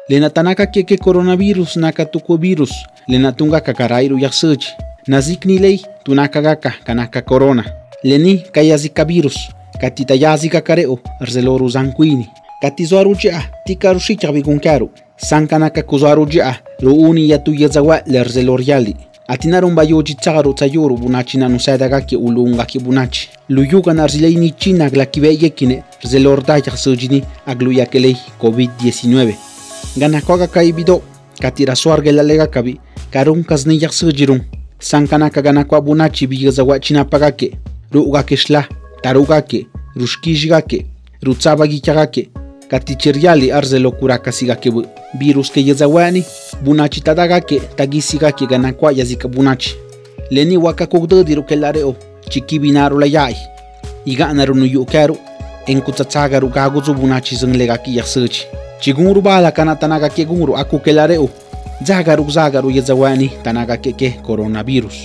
Lena tanaka keke coronavirus naka tuko virus. Lena tunga kakarairu yaksuchi. Nazikni lei tunaka gaka kanaka corona. Leni kayazika virus. Katita yazika kareo arzeloru zanquini. Katizuaru jia tika rushika bigunkaru. Sankanaka kuzuaru jia ruuni yatu yazawa lerzeloriali. Atinarum bayoji tsagaru tsayuru bunachi na nusada gaki ulunga ki bunachi. Luyuga narzileini china glakibeye kine zelorda yaksujini agluyakelei COVID-19. Gana koga kaibido katira suarge la lega kabi karun kazni yaksujirun. Sankanaka gana kwa bunachi biyazawa china pagake. Ruuga keshla tarugake rushkijigake rutsabagi chagake katicheriali arzelo kurakasiga virus ke yazawani bunachi tadagake tagisigake ganakwa yazika bunachi leni waka kugdodiru kelareo chikibinaru layai iganaru nuyukaru enkutsagaru gaguzu bunachi zenglegaki yasuchi chiguru bala kana tanaga ke guru aku kelareo zagaru yazawani tanaga ke coronavirus.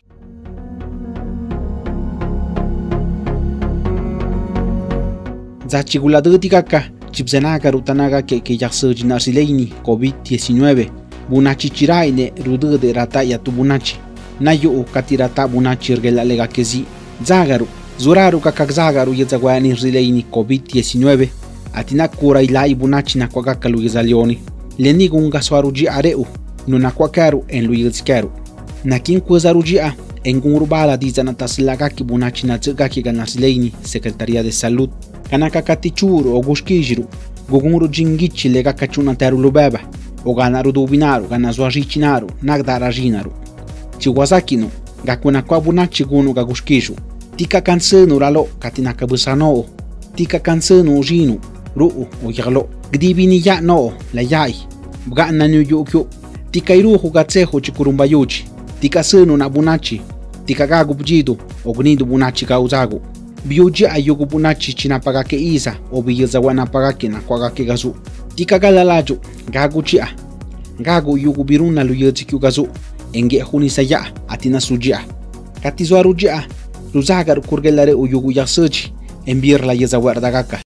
Zachigula tika chipsenaga rutanaga ke yaksuji narsileini COVID-19 bunachi chiraine rudu de rata yatu bunachi nayo katirata bunachi rgela lega kezi zagaru zuraru kakakzagaru yazawani rileini COVID-19 atina kura ilai bunachi na kwagakalu yazalioni leni gunga swaruji areu nuna kwakaru en luyizkaru nakin kwezaruji a en gurubala dizanataslaga ki bunachi na tsgaki ganarsileini Secretaría de Salud kanaka katichuru o gushkijiru gugunguru jingichi lega kachuna taru lubeba o ganaru dubinaru ganazwajicinaru nagdarajinaru chiwazakino gakuna kwa bunachi gunu gagushkiju tika kansenu ralo katinaka busano tika kansenu jinu ruu o yaglo gdibini ya no la yai bgana nyu yukyo tika iruhu gatseho chikurumbayuchi tika senu na bunachi tika gagu bjidu o gnidu bunachi gauzagu biuji ayugu bunachi chinapagake isa o biyazawana pagake na kwagake gazu tika galalaju gagu chia gagu yugu biruna luyetsikyu gazu enge hunisaya atina sujia katizwaru jia ruzagar kurgelare uyugu yasechi embir la yazawar dagaka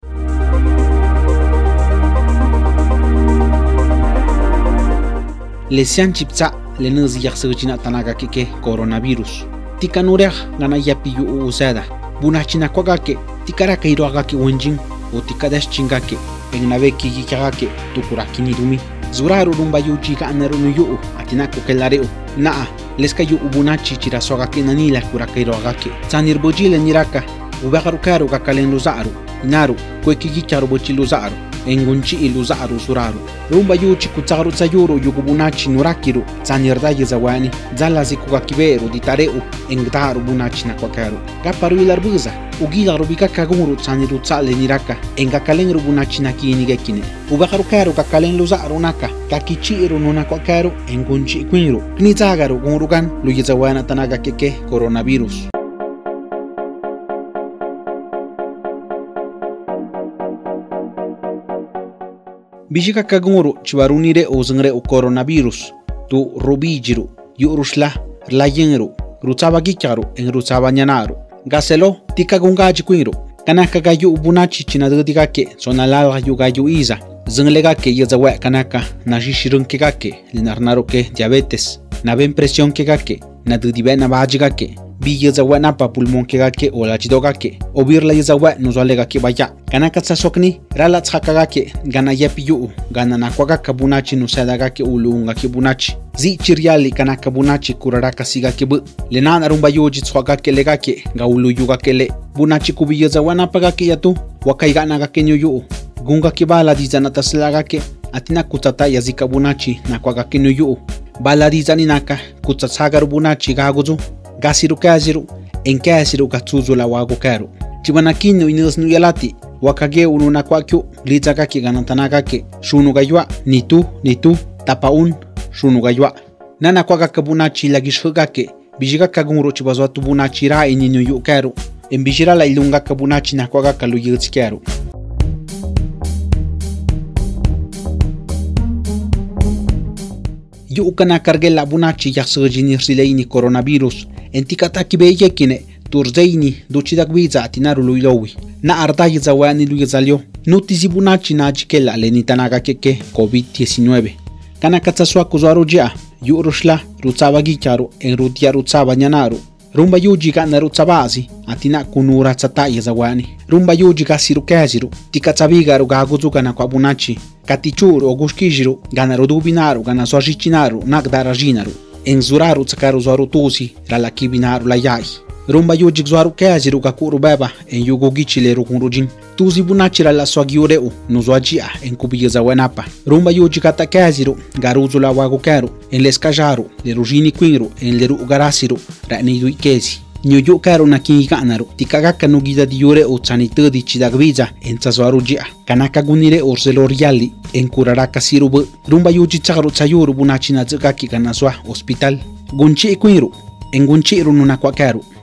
lesian chipsa lenezi yasechi na tanaga ke coronavirus tika nureh gana yapiyu usada bunachina kwagake tikaraka iroagake wenjin o tikadash chingake en naveki yikagake tukurakini dumi zuraru rumba yuchi kanaru nuyu atinako kelareo naa leska yu ubunachi chirasogake nanila kuraka iroagake sanirboji niraka ubagaru karu kakalen luzaru inaru kweki charu bochi luzaru engunchi iluzaru suraru rumba yuchi kutsaru tsayuru yugubunachi nurakiru sanirda yezawani zalazi kugakiberu ditareu engdaru bunachi na kwakaru gaparu ilarbuza ugilaru bikaka gumuru saniru tsale niraka engakalen rubunachi na kinigekine ubagaru karu kakalen luzaru naka kakichiru nuna kwakaru engunchi kwinru knizagaru gumurugan luyezawana tanaga keke coronavirus. Bijika kagumuru chibarunire ozengre o coronavirus tu rubijiru yurushla layenru rutsabagikaru en rutsabanyanaru gaselo tikagungaji kwinru kanaka gayu bunachi chinadigake sonalala yugayu iza zenglega ke yezawa kanaka najishirun kegake linarnaro ke diabetes na ben presión kegake na dudibena bajigake bi yezawa na pa pulmón kegake o la chidogake o birla yezawa nuzalega ke baya kanaka tsasokni rala tsakagake gana yapiyu gana nakwagaka bunachi nusadagake ulunga ke bunachi zi chiriali kanaka bunachi kuraraka sigake bu lenana rumba yoji tswagake legake gaulu yugake le bunachi kubi yezawa na pagake yatu wakaigana gake nyoyu gunga ke bala dizana taslagake atina kutata yazika bunachi nakwagake nyoyu bala dizani naka kutsatsagar bunachi gaguzu gasiru kaziru enkasiru gatsuzu la wago karu chibanakino inusnu yalati wakage ununa kwakyo litzakake ganantanagake shunu gaywa nitu tapaun shunu gaywa nana kwagaka bunachi lagishugake bijigaka gumuru chibazwatu bunachi ra ininu yu karu embijira la ilungaka bunachi na kwagaka luyitskaru yu kana kargela bunachi yaksujini rileini coronavirus entikata kibeye kine turzaini duchidak biza atinaru luilowi na ardayi zawani luyazalio nutizi bunachi na jikela lenitanaga keke COVID-19 kana katsasua kuzuaru jia yu rushla rutsaba gicharu en rutia rutsaba nyanaru rumba yuji ka narutsabazi atina kunura tsataya zawani rumba yuji ka sirukaziru tikatsabigaru gaguzukana kwa bunachi katichuru ogushkijiru gana rodubinaru gana swajicinaru nagdarajinaru en zuraru tsakaru zuaru tusi ralakibinaru layai rumba yuji zuaru kaziru kakuru beba en yugogichileru kunrujin tuzi bunachi rala swagiureu nuzwajia en kubiza wanapa rumba yuji kata kaziru garuzula wagukaru en leskajaru lerujini kwinru en leru garasiru ranidu ikezi nyuyu karu na kinganaru tikagaka nugida diure o tsanitudi chidagbiza en tsazuaru jia kanaka gunire orseloriali en kuraraka sirubu rumba yuji tsagaru tsayuru bunachi na tsukaki kanaswa hospital gunchi kwinru en gunchi rununa kwakaru